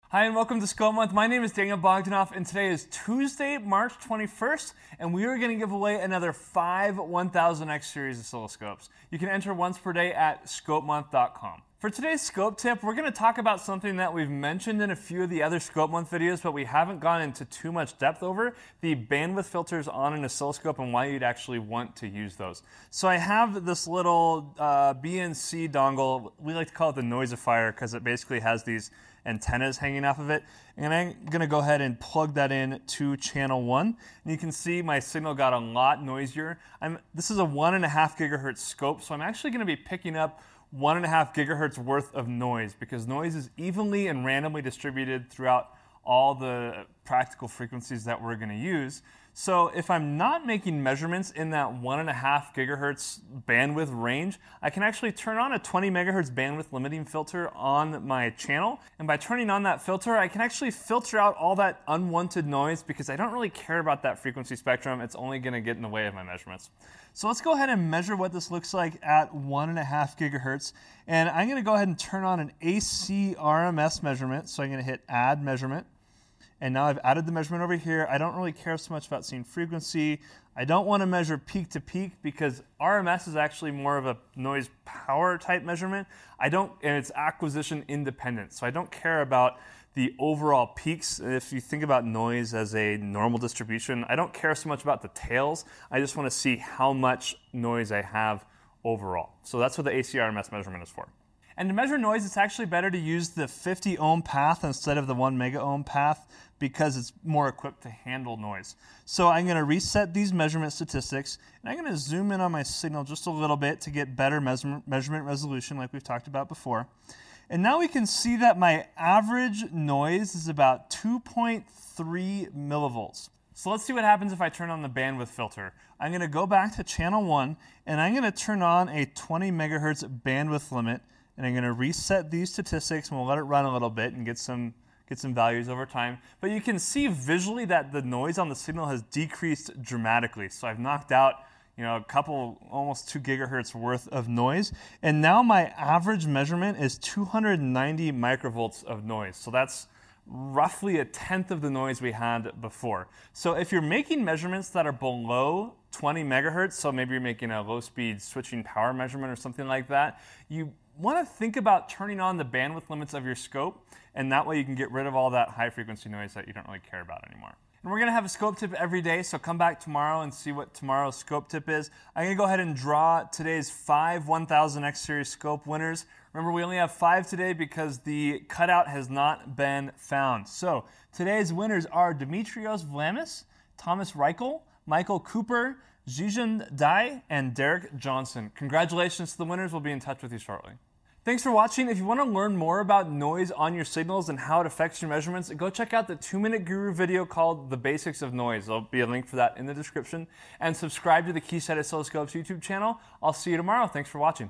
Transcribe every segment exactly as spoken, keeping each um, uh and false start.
Hi and welcome to Scope Month. My name is Daniel Bogdanoff and today is Tuesday, March twenty-first, and we are going to give away another five one thousand X series oscilloscopes. You can enter once per day at scope month dot com. For today's scope tip, we're going to talk about something that we've mentioned in a few of the other Scope Month videos, but we haven't gone into too much depth over, the bandwidth filters on an oscilloscope and why you'd actually want to use those. So I have this little uh, B N C dongle. We like to call it the noisifier because it basically has these antennas hanging off of it. And I'm going to go ahead and plug that in to channel one. And you can see my signal got a lot noisier. I'm, this is a one and a half gigahertz scope, so I'm actually going to be picking up one and a half gigahertz worth of noise because noise is evenly and randomly distributed throughout all the practical frequencies that we're going to use. So if I'm not making measurements in that one and a half gigahertz bandwidth range, I can actually turn on a twenty megahertz bandwidth limiting filter on my channel. And by turning on that filter, I can actually filter out all that unwanted noise because I don't really care about that frequency spectrum. It's only going to get in the way of my measurements. So let's go ahead and measure what this looks like at one and a half gigahertz. And I'm going to go ahead and turn on an A C R M S measurement. So I'm going to hit add measurement. And now I've added the measurement over here. I don't really care so much about seeing frequency. I don't want to measure peak to peak because R M S is actually more of a noise power type measurement. I don't, and it's acquisition independent. So I don't care about the overall peaks. If you think about noise as a normal distribution, I don't care so much about the tails. I just want to see how much noise I have overall. So that's what the A C R M S measurement is for. And to measure noise, it's actually better to use the fifty ohm path instead of the one mega ohm path because it's more equipped to handle noise. So I'm going to reset these measurement statistics, and I'm going to zoom in on my signal just a little bit to get better measurement, measurement resolution like we've talked about before. And now we can see that my average noise is about two point three millivolts. So let's see what happens if I turn on the bandwidth filter. I'm going to go back to channel one, and I'm going to turn on a twenty megahertz bandwidth limit. And I'm going to reset these statistics, and we'll let it run a little bit and get some, get some values over time. But you can see visually that the noise on the signal has decreased dramatically. So I've knocked out you know, a couple, almost two gigahertz worth of noise. And now my average measurement is two hundred ninety microvolts of noise. So that's roughly a tenth of the noise we had before. So if you're making measurements that are below twenty megahertz, so maybe you're making a low-speed switching power measurement or something like that, you want to think about turning on the bandwidth limits of your scope, and that way you can get rid of all that high-frequency noise that you don't really care about anymore. And we're going to have a scope tip every day, so come back tomorrow and see what tomorrow's scope tip is. I'm going to go ahead and draw today's five one thousand X series scope winners. Remember, we only have five today because the cutout has not been found. So today's winners are Dimitrios Vlamis, Thomas Reichel, Michael Cooper, Zizhen Dai, and Derek Johnson. Congratulations to the winners. We'll be in touch with you shortly. Thanks for watching. If you want to learn more about noise on your signals and how it affects your measurements, go check out the two minute Guru video called The Basics of Noise. There'll be a link for that in the description. And subscribe to the Keysight Oscilloscopes YouTube channel. I'll see you tomorrow. Thanks for watching.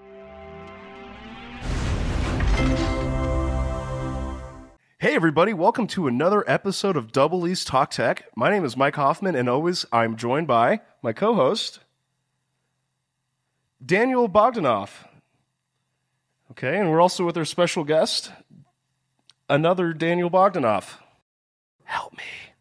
Hey everybody, welcome to another episode of E E s Talk Tech. My name is Mike Hoffman, and always I'm joined by my co-host, Daniel Bogdanoff. Okay, and we're also with our special guest, another Daniel Bogdanoff. Help me.